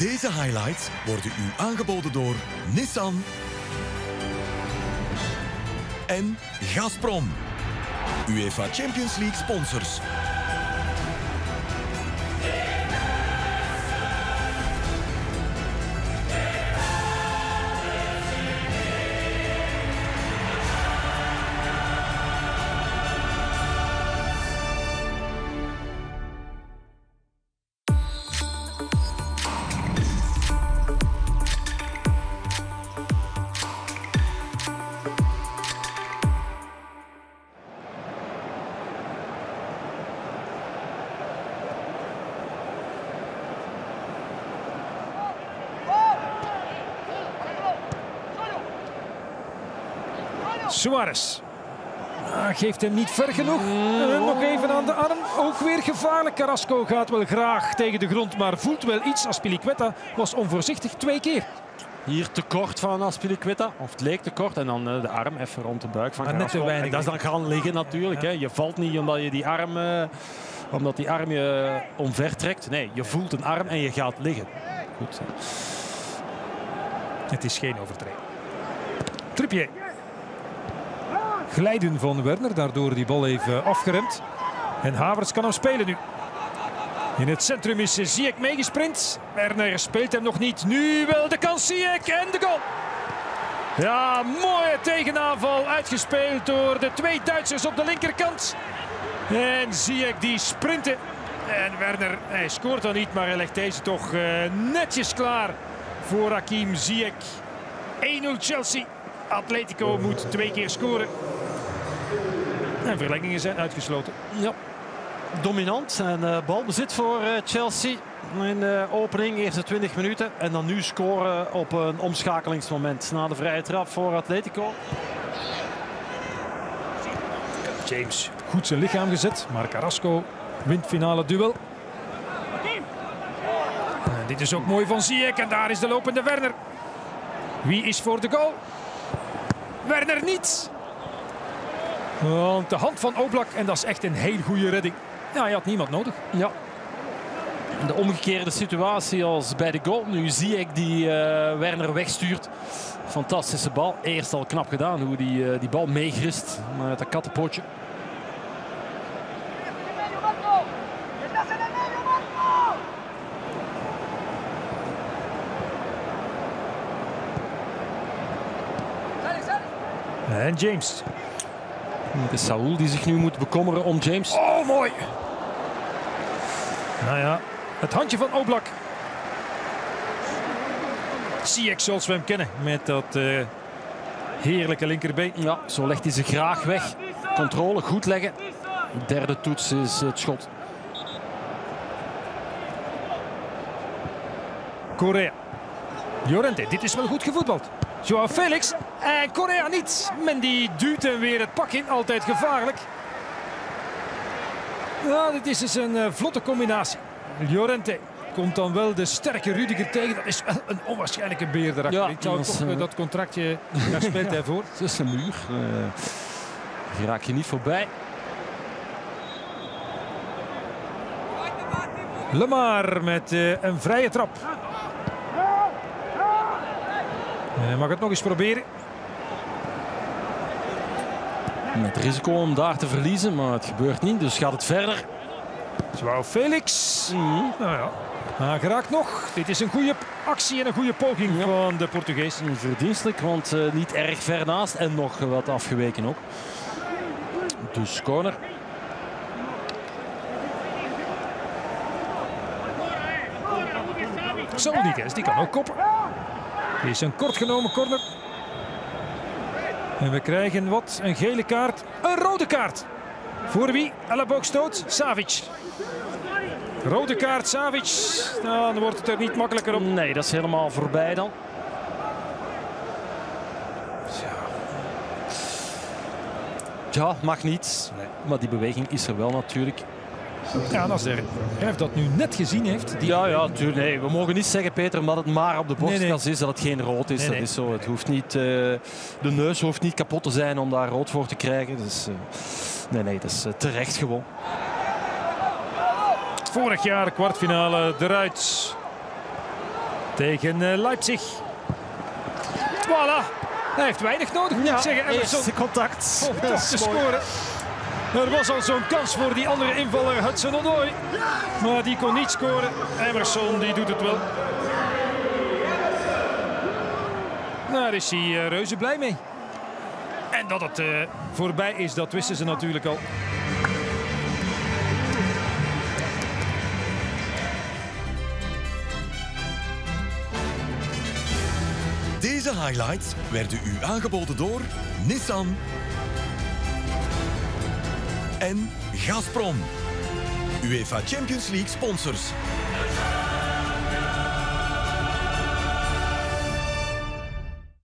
Deze highlights worden u aangeboden door Nissan en Gazprom, UEFA Champions League sponsors. Suarez. Geeft hem niet ver genoeg. Nog even aan de arm. Ook weer gevaarlijk. Carrasco gaat wel graag tegen de grond, maar voelt wel iets. Azpilicueta was onvoorzichtig 2 keer. Hier te kort van Azpilicueta, of het leek te kort. En dan de arm even rond de buik van Carrasco. Net te weinig. En dat is dan gaan liggen natuurlijk. Ja. Hè. Je valt niet omdat je die arm je omver trekt. Nee, je voelt een arm en je gaat liggen. Goed. Het is geen overtreding. Trippier. Glijden van Werner, daardoor die bal even afgeremd. En Havertz kan hem spelen nu. In het centrum is Ziyech meegesprint. Werner speelt hem nog niet. Nu wel de kans, Ziyech en de goal. Ja, mooie tegenaanval uitgespeeld door de 2 Duitsers op de linkerkant. En Ziyech die sprinten. En Werner, hij scoort dan niet, maar hij legt deze toch netjes klaar voor Hakim Ziyech. 1-0 Chelsea. Atletico moet 2 keer scoren. En verlengingen zijn uitgesloten. Ja, dominant en balbezit voor Chelsea in de opening, eerste 20 minuten. En dan nu scoren op een omschakelingsmoment na de vrije trap voor Atletico. James goed zijn lichaam gezet, maar Carrasco wint finale duel. En dit is ook mooi van Ziyech en daar is de lopende Werner. Wie is voor de goal? Werner niet. Want de hand van Oblak en dat is echt een heel goede redding. Ja, hij had niemand nodig. Ja. De omgekeerde situatie als bij de goal. Nu Ziyech die Werner wegstuurt. Fantastische bal. Eerst al knap gedaan hoe die bal meegrist met dat kattenpotje. En James. Het is Saúl die zich nu moet bekommeren om James. Oh, mooi. Nou ja, het handje van Oblak. Ziyech zoals we hem kennen met dat heerlijke linkerbeen. Ja, zo legt hij ze graag weg. Controle, goed leggen. Derde toets is het schot. Correa. Llorente, dit is wel goed gevoetbald. Joao Felix en Correa niet. Mendy duwt hem weer het pak in, altijd gevaarlijk. Ja, dit is dus een vlotte combinatie. Llorente komt dan wel de sterke Rudiger tegen. Dat is wel een onwaarschijnlijke beer erachter. Ja, ik zou toch dat contractje, daar speelt hij voor. Het is een muur. Die raak je niet voorbij. Lemar met een vrije trap. Hij mag het nog eens proberen. Met risico om daar te verliezen, maar het gebeurt niet. Dus gaat het verder. Joao Felix. Nou ja, hij geraakt nog. Dit is een goede actie en een goede poging van de Portugees. Verdienstelijk, want niet erg ver naast en nog wat afgeweken ook. Dus corner. Solniguez, die kan ook koppen. Dit is een kort genomen corner. En we krijgen wat? Een gele kaart. Een rode kaart. Voor wie? Elleboogstoot. Savic. Rode kaart, Savic. Nou, dan wordt het er niet makkelijker op. Nee, dat is helemaal voorbij dan. Ja, mag niet. Nee. Maar die beweging is er wel natuurlijk. Ja, als de ref dat nu net gezien heeft. Ja, tuurlijk. Nee, we mogen niet zeggen, Peter, omdat het maar op de borstkas is, dat het geen rood is. Nee. Dat is zo. Het hoeft niet, de neus hoeft niet kapot te zijn om daar rood voor te krijgen. Dus, nee, dat is terecht gewoon. Vorig jaar kwartfinale eruit. tegen Leipzig. Voilà. Hij heeft weinig nodig, moet ik zeggen. Eerste contact. Om toch te scoren. Er was al zo'n kans voor die andere invaller Hudson-Odoi. Maar die kon niet scoren. Emerson die doet het wel. Daar is hij reuze blij mee. En dat het voorbij is, dat wisten ze natuurlijk al. Deze highlights werden u aangeboden door Nissan en Gazprom, UEFA Champions League sponsors.